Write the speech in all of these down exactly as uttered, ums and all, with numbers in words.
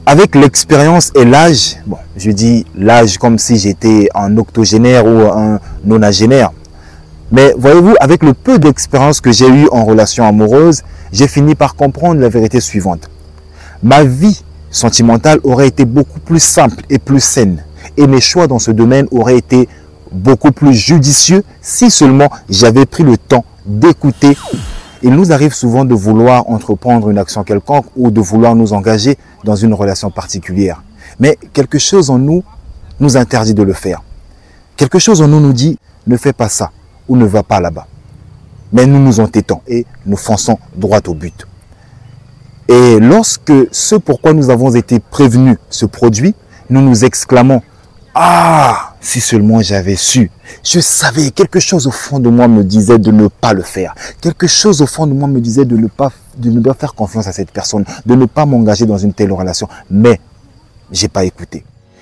Avec l'expérience et l'âge, bon, je dis l'âge comme si j'étais un octogénaire ou un nonagénaire. Mais voyez-vous, avec le peu d'expérience que j'ai eu en relation amoureuse, j'ai fini par comprendre la vérité suivante. Ma vie sentimentale aurait été beaucoup plus simple et plus saine. Et mes choix dans ce domaine auraient été beaucoup plus judicieux si seulement j'avais pris le temps d'écouter. Il nous arrive souvent de vouloir entreprendre une action quelconque ou de vouloir nous engager dans une relation particulière. Mais quelque chose en nous nous interdit de le faire. Quelque chose en nous nous dit « ne fais pas ça » ou « ne va pas là-bas ». Mais nous nous entêtons et nous fonçons droit au but. Et lorsque ce pourquoi nous avons été prévenus se produit, nous nous exclamons « Ah, si seulement j'avais su ! Je savais, quelque chose au fond de moi me disait de ne pas le faire. Quelque chose au fond de moi me disait de ne pas, de ne pas faire confiance à cette personne, de ne pas m'engager dans une telle relation. Mais je n'ai pas écouté. »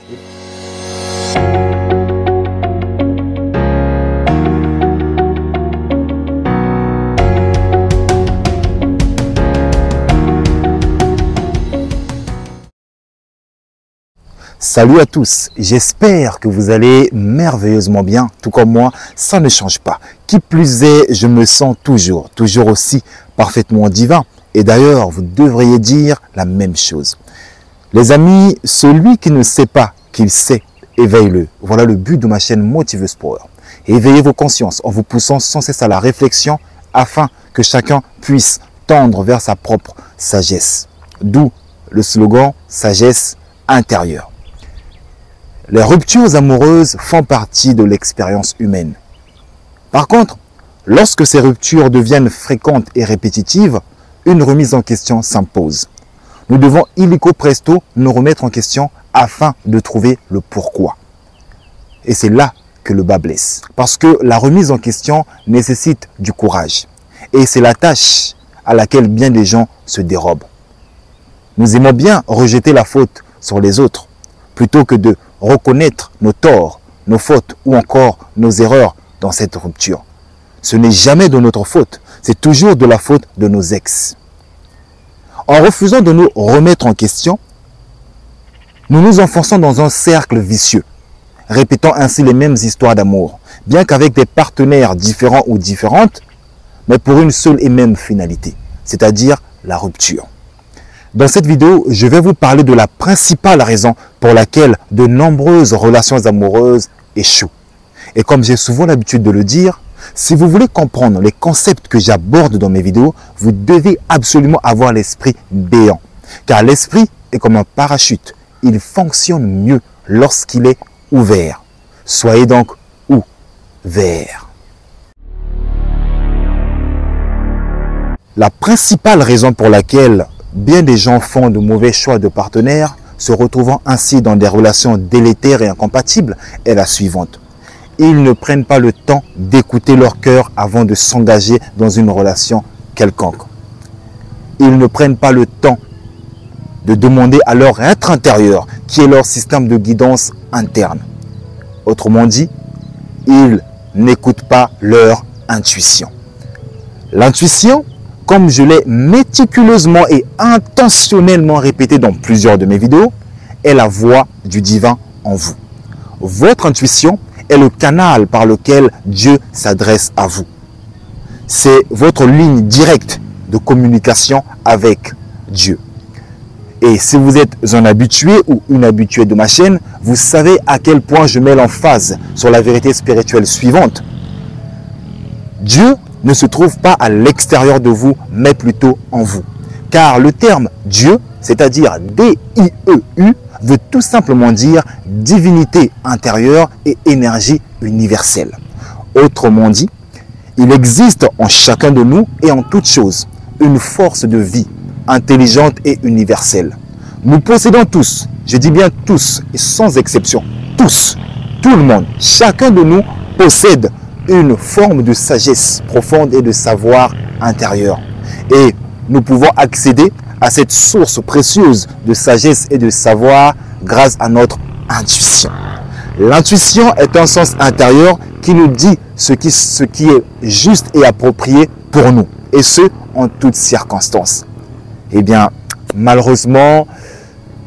Salut à tous, j'espère que vous allez merveilleusement bien, tout comme moi, ça ne change pas. Qui plus est, je me sens toujours, toujours aussi parfaitement divin. Et d'ailleurs, vous devriez dire la même chose. Les amis, celui qui ne sait pas qu'il sait, éveille-le. Voilà le but de ma chaîne Motiveuse Power. Éveillez vos consciences en vous poussant sans cesse à la réflexion afin que chacun puisse tendre vers sa propre sagesse. D'où le slogan « Sagesse intérieure ». Les ruptures amoureuses font partie de l'expérience humaine. Par contre, lorsque ces ruptures deviennent fréquentes et répétitives, une remise en question s'impose. Nous devons illico presto nous remettre en question afin de trouver le pourquoi. Et c'est là que le bas blesse. Parce que la remise en question nécessite du courage. Et c'est la tâche à laquelle bien des gens se dérobent. Nous aimons bien rejeter la faute sur les autres, plutôt que de reconnaître nos torts, nos fautes ou encore nos erreurs dans cette rupture. Ce n'est jamais de notre faute, c'est toujours de la faute de nos ex. En refusant de nous remettre en question, nous nous enfonçons dans un cercle vicieux, répétant ainsi les mêmes histoires d'amour, bien qu'avec des partenaires différents ou différentes, mais pour une seule et même finalité, c'est-à-dire la rupture. Dans cette vidéo, je vais vous parler de la principale raison pour laquelle de nombreuses relations amoureuses échouent. Et comme j'ai souvent l'habitude de le dire, si vous voulez comprendre les concepts que j'aborde dans mes vidéos, vous devez absolument avoir l'esprit béant. Car l'esprit est comme un parachute. Il fonctionne mieux lorsqu'il est ouvert. Soyez donc ouverts. La principale raison pour laquelle bien des gens font de mauvais choix de partenaires, se retrouvant ainsi dans des relations délétères et incompatibles, est la suivante. Ils ne prennent pas le temps d'écouter leur cœur avant de s'engager dans une relation quelconque. Ils ne prennent pas le temps de demander à leur être intérieur, qui est leur système de guidance interne. Autrement dit, ils n'écoutent pas leur intuition. L'intuition, comme je l'ai méticuleusement et intentionnellement répété dans plusieurs de mes vidéos, est la voix du divin en vous. Votre intuition est le canal par lequel Dieu s'adresse à vous. C'est votre ligne directe de communication avec Dieu. Et si vous êtes un habitué ou une habituée de ma chaîne, vous savez à quel point je mets l'emphase sur la vérité spirituelle suivante. Dieu ne se trouve pas à l'extérieur de vous, mais plutôt en vous. Car le terme Dieu, c'est-à-dire D I E U, veut tout simplement dire divinité intérieure et énergie universelle. Autrement dit, il existe en chacun de nous et en toute chose une force de vie intelligente et universelle. Nous possédons tous, je dis bien tous et sans exception, tous, tout le monde, chacun de nous possède une forme de sagesse profonde et de savoir intérieur. Et nous pouvons accéder à cette source précieuse de sagesse et de savoir grâce à notre intuition. L'intuition est un sens intérieur qui nous dit ce qui, ce qui est juste et approprié pour nous, et ce, en toutes circonstances. Eh bien, malheureusement,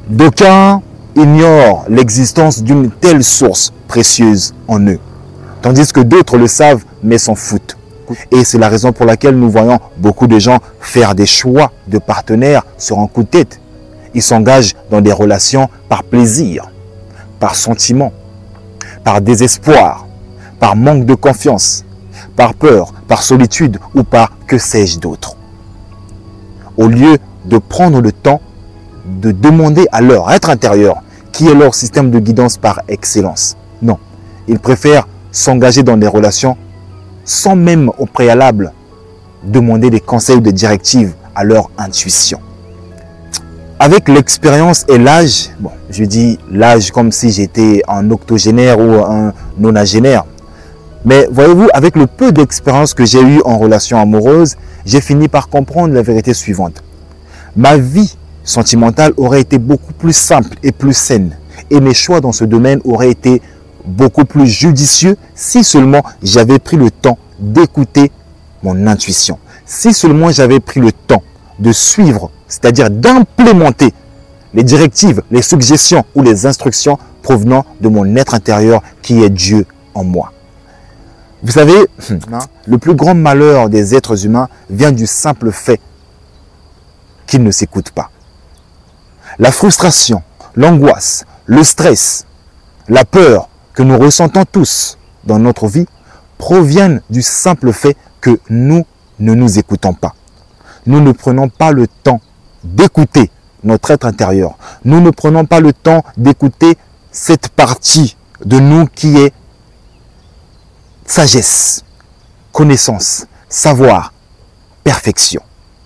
D'aucuns ignorent l'existence d'une telle source précieuse en eux, tandis que d'autres le savent mais s'en foutent. Et c'est la raison pour laquelle nous voyons beaucoup de gens faire des choix de partenaires sur un coup de tête. Ils s'engagent dans des relations par plaisir, par sentiment, par désespoir, par manque de confiance, par peur, par solitude ou par que sais-je d'autre. Au lieu de prendre le temps de demander à leur être intérieur qui est leur système de guidance par excellence. Non, ils préfèrent s'engager dans des relations sans même au préalable demander des conseils ou des directives à leur intuition. Avec l'expérience et l'âge, bon, je dis l'âge comme si j'étais un octogénaire ou un nonagénaire, mais voyez-vous, avec le peu d'expérience que j'ai eu en relation amoureuse, j'ai fini par comprendre la vérité suivante. Ma vie sentimentale aurait été beaucoup plus simple et plus saine, et mes choix dans ce domaine auraient été beaucoup plus judicieux si seulement j'avais pris le temps d'écouter mon intuition. Si seulement j'avais pris le temps de suivre, c'est-à-dire d'implémenter les directives, les suggestions ou les instructions provenant de mon être intérieur qui est Dieu en moi. Vous savez, le plus grand malheur des êtres humains vient du simple fait qu'ils ne s'écoutent pas. La frustration, l'angoisse, le stress, la peur que nous ressentons tous dans notre vie proviennent du simple fait que nous ne nous écoutons pas. Nous ne prenons pas le temps d'écouter notre être intérieur. Nous ne prenons pas le temps d'écouter cette partie de nous qui est sagesse, connaissance, savoir, perfection.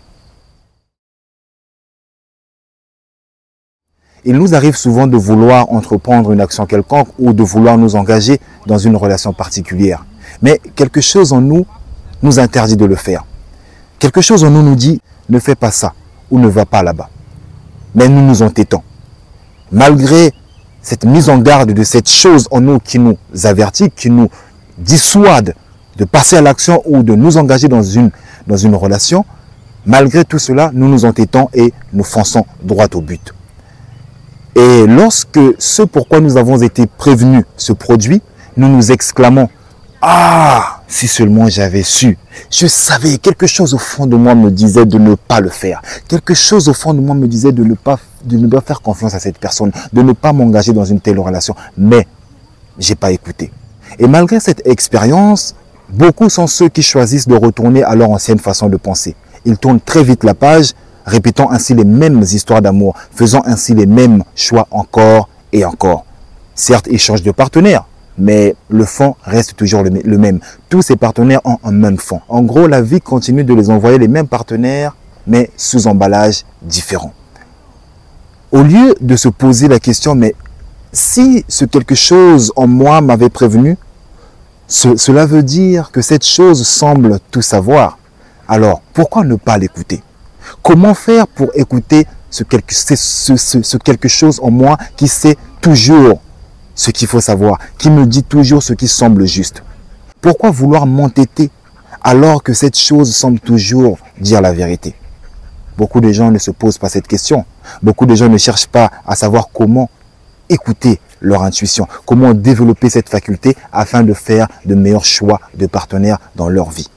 Il nous arrive souvent de vouloir entreprendre une action quelconque ou de vouloir nous engager dans une relation particulière. Mais quelque chose en nous nous interdit de le faire. Quelque chose en nous nous dit « ne fais pas ça » ou « ne va pas là-bas ». Mais nous nous entêtons. Malgré cette mise en garde de cette chose en nous qui nous avertit, qui nous dissuade de passer à l'action ou de nous engager dans une, dans une relation, malgré tout cela, nous nous entêtons et nous fonçons droit au but. Et lorsque ce pourquoi nous avons été prévenus se produit, nous nous exclamons « Ah, si seulement j'avais su !» Je savais, quelque chose au fond de moi me disait de ne pas le faire. Quelque chose au fond de moi me disait de ne pas, de ne pas faire confiance à cette personne, de ne pas m'engager dans une telle relation. Mais je n'ai pas écouté. Et malgré cette expérience, beaucoup sont ceux qui choisissent de retourner à leur ancienne façon de penser. Ils tournent très vite la page, répétant ainsi les mêmes histoires d'amour, faisant ainsi les mêmes choix encore et encore. Certes, ils changent de partenaire, mais le fond reste toujours le même. Tous ces partenaires ont un même fond. En gros, la vie continue de les envoyer les mêmes partenaires, mais sous emballage différent. Au lieu de se poser la question, mais si ce quelque chose en moi m'avait prévenu, ce, cela veut dire que cette chose semble tout savoir. Alors, pourquoi ne pas l'écouter? Comment faire pour écouter ce quelque, ce, ce, ce quelque chose en moi qui sait toujours ce qu'il faut savoir, qui me dit toujours ce qui semble juste? Pourquoi vouloir m'entêter alors que cette chose semble toujours dire la vérité? Beaucoup de gens ne se posent pas cette question. Beaucoup de gens ne cherchent pas à savoir comment écouter leur intuition, comment développer cette faculté afin de faire de meilleurs choix de partenaires dans leur vie.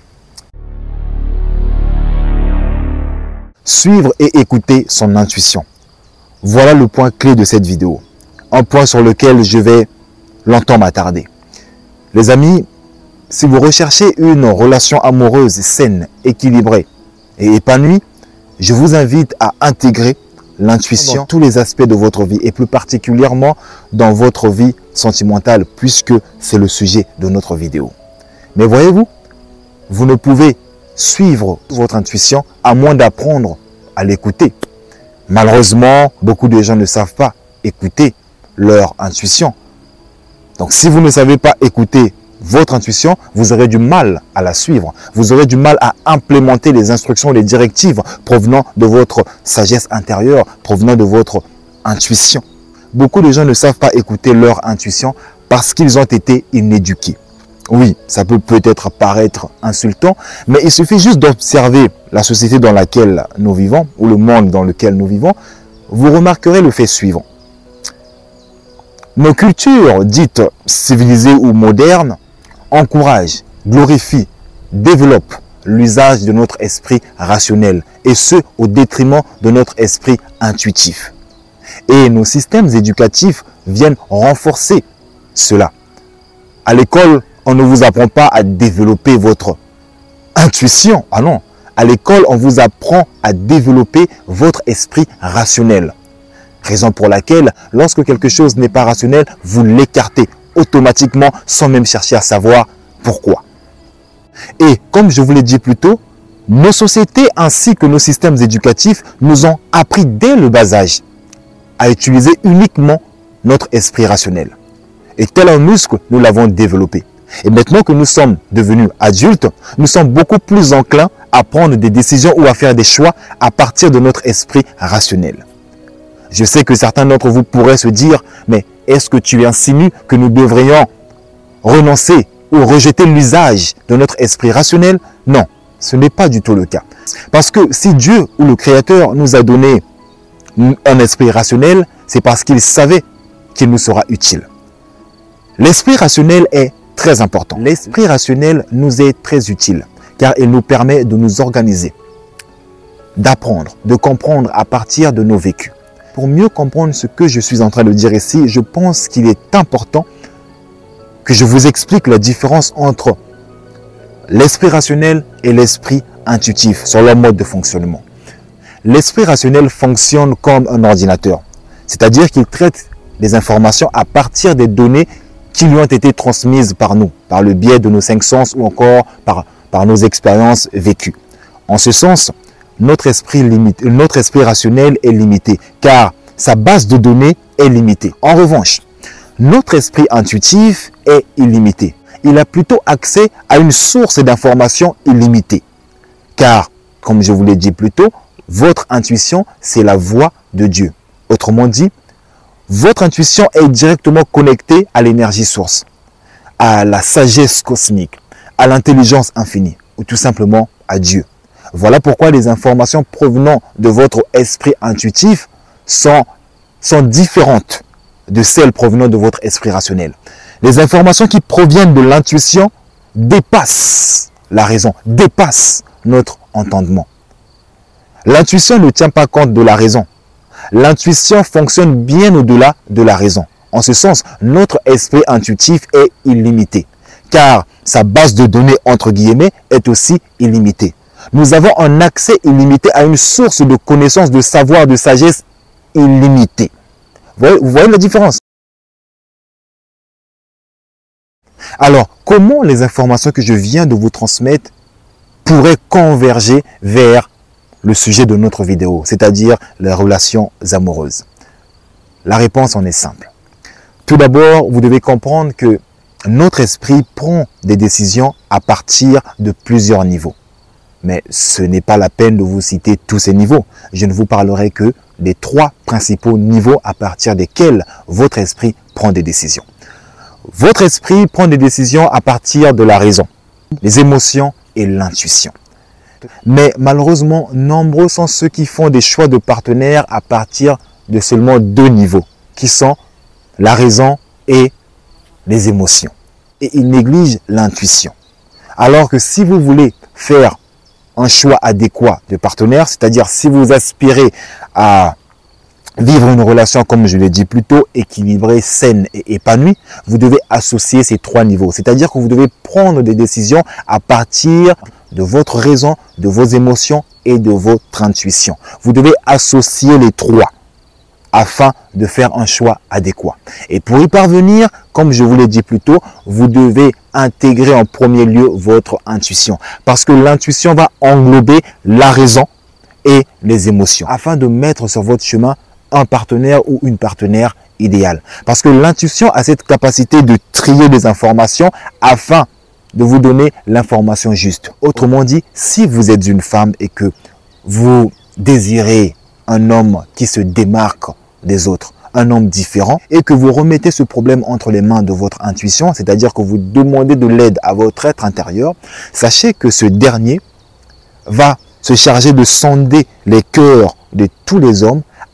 Suivre et écouter son intuition. Voilà le point clé de cette vidéo. Un point sur lequel je vais longtemps m'attarder. Les amis, si vous recherchez une relation amoureuse saine, équilibrée et épanouie, je vous invite à intégrer l'intuition dans tous les aspects de votre vie et plus particulièrement dans votre vie sentimentale puisque c'est le sujet de notre vidéo. Mais voyez-vous, vous ne pouvez suivre votre intuition à moins d'apprendre à l'écouter. Malheureusement, beaucoup de gens ne savent pas écouter leur intuition. Donc si vous ne savez pas écouter votre intuition, vous aurez du mal à la suivre. Vous aurez du mal à implémenter les instructions, les directives provenant de votre sagesse intérieure, provenant de votre intuition. Beaucoup de gens ne savent pas écouter leur intuition parce qu'ils ont été inéduqués. Oui, ça peut peut-être paraître insultant, mais il suffit juste d'observer la société dans laquelle nous vivons, ou le monde dans lequel nous vivons. vous remarquerez le fait suivant. Nos cultures dites civilisées ou modernes encouragent, glorifient, développent l'usage de notre esprit rationnel et ce au détriment de notre esprit intuitif. Et nos systèmes éducatifs viennent renforcer cela. À l'école, on ne vous apprend pas à développer votre intuition. Ah non, à l'école, on vous apprend à développer votre esprit rationnel. Raison pour laquelle, lorsque quelque chose n'est pas rationnel, vous l'écartez automatiquement sans même chercher à savoir pourquoi. Et comme je vous l'ai dit plus tôt, nos sociétés ainsi que nos systèmes éducatifs nous ont appris dès le bas âge à utiliser uniquement notre esprit rationnel. Et tel un muscle, nous l'avons développé. Et maintenant que nous sommes devenus adultes, nous sommes beaucoup plus enclins à prendre des décisions ou à faire des choix à partir de notre esprit rationnel. Je sais que certains d'entre vous pourraient se dire, mais est-ce que tu insinues que nous devrions renoncer ou rejeter l'usage de notre esprit rationnel? Non, ce n'est pas du tout le cas. Parce que si Dieu ou le Créateur nous a donné un esprit rationnel, c'est parce qu'il savait qu'il nous sera utile. L'esprit rationnel est très important. L'esprit rationnel nous est très utile car il nous permet de nous organiser, d'apprendre, de comprendre à partir de nos vécus. Pour mieux comprendre ce que je suis en train de dire ici, je pense qu'il est important que je vous explique la différence entre l'esprit rationnel et l'esprit intuitif sur leur mode de fonctionnement. L'esprit rationnel fonctionne comme un ordinateur, c'est-à-dire qu'il traite les informations à partir des données qui lui ont été transmises par nous, par le biais de nos cinq sens ou encore par, par nos expériences vécues. En ce sens, notre esprit, limite, notre esprit rationnel est limité, car sa base de données est limitée. En revanche, notre esprit intuitif est illimité. Il a plutôt accès à une source d'informations illimitée. Car, comme je vous l'ai dit plus tôt, votre intuition, c'est la voix de Dieu. Autrement dit, votre intuition est directement connectée à l'énergie source, à la sagesse cosmique, à l'intelligence infinie, ou tout simplement à Dieu. Voilà pourquoi les informations provenant de votre esprit intuitif sont, sont différentes de celles provenant de votre esprit rationnel. Les informations qui proviennent de l'intuition dépassent la raison, dépassent notre entendement. L'intuition ne tient pas compte de la raison. L'intuition fonctionne bien au-delà de la raison. En ce sens, notre esprit intuitif est illimité, car sa base de données, entre guillemets, est aussi illimitée. Nous avons un accès illimité à une source de connaissance, de savoir, de sagesse illimitée. Vous voyez, vous voyez la différence? Alors, comment les informations que je viens de vous transmettre pourraient converger vers le sujet de notre vidéo, c'est-à-dire les relations amoureuses? La réponse en est simple. Tout d'abord, vous devez comprendre que notre esprit prend des décisions à partir de plusieurs niveaux. Mais ce n'est pas la peine de vous citer tous ces niveaux. Je ne vous parlerai que des trois principaux niveaux à partir desquels votre esprit prend des décisions. Votre esprit prend des décisions à partir de la raison, les émotions et l'intuition. Mais malheureusement, nombreux sont ceux qui font des choix de partenaires à partir de seulement deux niveaux, qui sont la raison et les émotions. Et ils négligent l'intuition. Alors que si vous voulez faire un choix adéquat de partenaire, c'est-à-dire si vous aspirez à vivre une relation, comme je l'ai dit plus tôt, équilibrée, saine et épanouie, vous devez associer ces trois niveaux. C'est-à-dire que vous devez prendre des décisions à partir de votre raison, de vos émotions et de votre intuition. Vous devez associer les trois afin de faire un choix adéquat. Et pour y parvenir, comme je vous l'ai dit plus tôt, vous devez intégrer en premier lieu votre intuition. Parce que l'intuition va englober la raison et les émotions. Afin de mettre sur votre chemin un partenaire ou une partenaire idéale. Parce que l'intuition a cette capacité de trier des informations afin de vous donner l'information juste. Autrement dit, si vous êtes une femme et que vous désirez un homme qui se démarque des autres, un homme différent, et que vous remettez ce problème entre les mains de votre intuition, c'est-à-dire que vous demandez de l'aide à votre être intérieur, sachez que ce dernier va se charger de sonder les cœurs de tous les hommes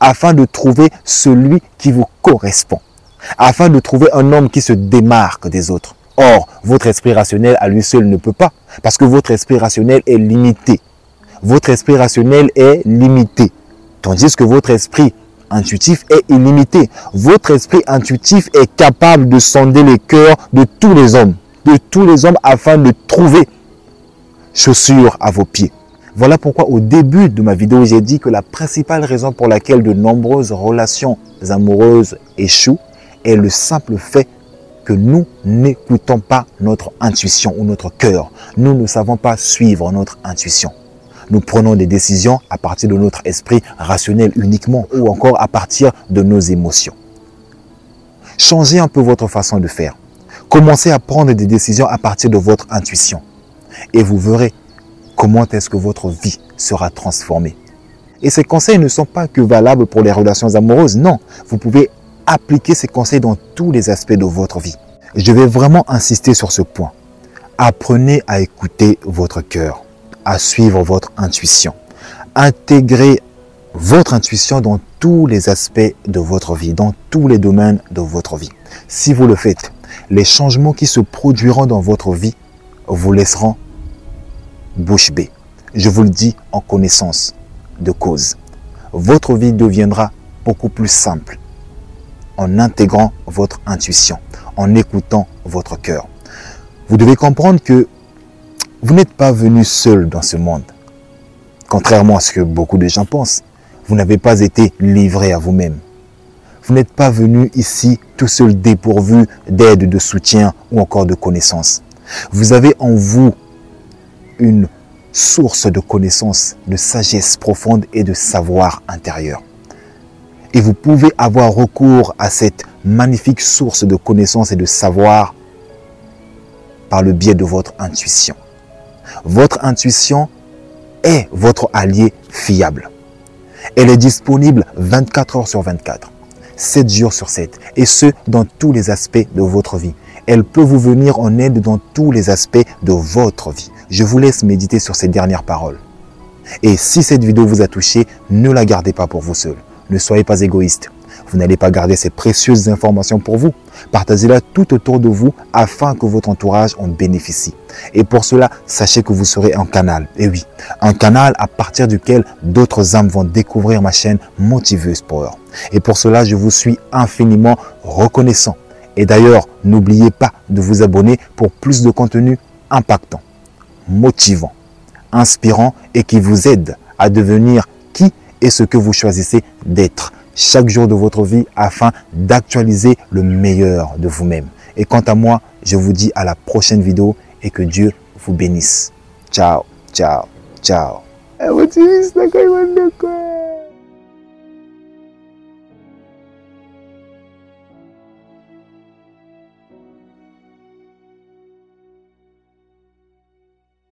afin de trouver celui qui vous correspond, afin de trouver un homme qui se démarque des autres. Or, votre esprit rationnel à lui seul ne peut pas, parce que votre esprit rationnel est limité. Votre esprit rationnel est limité, tandis que votre esprit intuitif est illimité. Votre esprit intuitif est capable de sonder les cœurs de tous les hommes, de tous les hommes afin de trouver chaussures à vos pieds. Voilà pourquoi au début de ma vidéo, j'ai dit que la principale raison pour laquelle de nombreuses relations amoureuses échouent est le simple fait que nous n'écoutons pas notre intuition ou notre cœur. Nous ne savons pas suivre notre intuition. Nous prenons des décisions à partir de notre esprit rationnel uniquement ou encore à partir de nos émotions. Changez un peu votre façon de faire. Commencez à prendre des décisions à partir de votre intuition. Et vous verrez comment est-ce que votre vie sera transformée. Et ces conseils ne sont pas que valables pour les relations amoureuses. Non, vous pouvez appliquer ces conseils dans tous les aspects de votre vie. Je vais vraiment insister sur ce point. Apprenez à écouter votre cœur, à suivre votre intuition. Intégrez votre intuition dans tous les aspects de votre vie, dans tous les domaines de votre vie. Si vous le faites, les changements qui se produiront dans votre vie vous laisseront bouche bée. Je vous le dis en connaissance de cause. Votre vie deviendra beaucoup plus simple en intégrant votre intuition, en écoutant votre cœur. Vous devez comprendre que vous n'êtes pas venu seul dans ce monde. Contrairement à ce que beaucoup de gens pensent, vous n'avez pas été livré à vous-même. Vous n'êtes pas venu ici tout seul dépourvu d'aide, de soutien ou encore de connaissances. Vous avez en vous une source de connaissances, de sagesse profonde et de savoir intérieur. Et vous pouvez avoir recours à cette magnifique source de connaissances et de savoir par le biais de votre intuition. Votre intuition est votre allié fiable. Elle est disponible vingt-quatre heures sur vingt-quatre, sept jours sur sept, et ce, dans tous les aspects de votre vie. Elle peut vous venir en aide dans tous les aspects de votre vie. Je vous laisse méditer sur ces dernières paroles. Et si cette vidéo vous a touché, ne la gardez pas pour vous seul. Ne soyez pas égoïste. Vous n'allez pas garder ces précieuses informations pour vous. Partagez-la tout autour de vous afin que votre entourage en bénéficie. Et pour cela, sachez que vous serez un canal. Et oui, un canal à partir duquel d'autres âmes vont découvrir ma chaîne Motiveuse Power. Et pour cela, je vous suis infiniment reconnaissant. Et d'ailleurs, n'oubliez pas de vous abonner pour plus de contenu impactant, motivant, inspirant et qui vous aide à devenir qui et ce que vous choisissez d'être chaque jour de votre vie afin d'actualiser le meilleur de vous-même. Et quant à moi, je vous dis à la prochaine vidéo et que Dieu vous bénisse. Ciao, ciao, ciao.